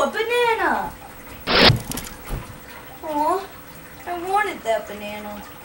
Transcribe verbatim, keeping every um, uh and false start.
Oh, a banana! Aw, I wanted that banana.